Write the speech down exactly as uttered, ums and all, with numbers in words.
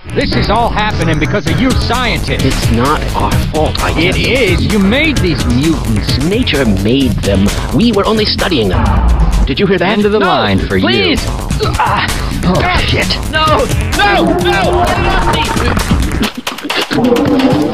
This is all happening because of you scientists. It's not our fault, I It guess. is. You made these mutants. Nature made them. We were only studying them. Did you hear that? End of the no, line for please. you. Ah, oh, shit. No! No! No!